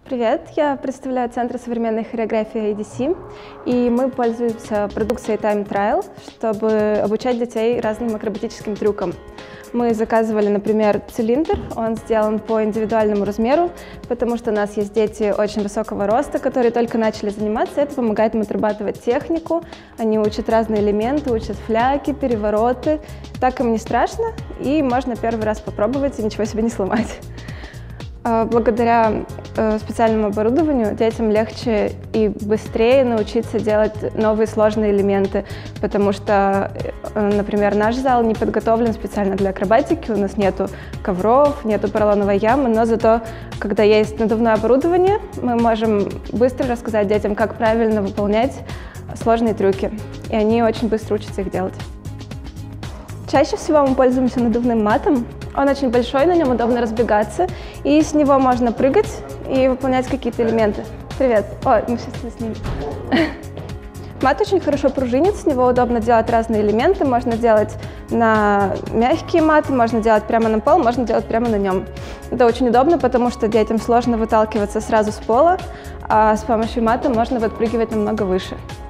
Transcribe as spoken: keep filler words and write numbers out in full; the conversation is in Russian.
Привет, я представляю Центр современной хореографии эй ди си, и мы пользуемся продукцией Time Trial, чтобы обучать детей разным акробатическим трюкам. Мы заказывали, например, цилиндр, он сделан по индивидуальному размеру, потому что у нас есть дети очень высокого роста, которые только начали заниматься, это помогает им отрабатывать технику, они учат разные элементы, учат фляги, перевороты, так им не страшно, и можно первый раз попробовать и ничего себе не сломать. Благодаря специальному оборудованию детям легче и быстрее научиться делать новые сложные элементы, потому что, например, наш зал не подготовлен специально для акробатики, у нас нету ковров, нету поролоновой ямы, но зато, когда есть надувное оборудование, мы можем быстро рассказать детям, как правильно выполнять сложные трюки, и они очень быстро учатся их делать. Чаще всего мы пользуемся надувным матом. Он очень большой, на нем удобно разбегаться, и с него можно прыгать и выполнять какие-то элементы. Привет! О, мы сейчас с ним. Мат очень хорошо пружинит, с него удобно делать разные элементы. Можно делать на мягкие маты, можно делать прямо на пол, можно делать прямо на нем. Это очень удобно, потому что детям сложно выталкиваться сразу с пола, а с помощью мата можно подпрыгивать намного выше.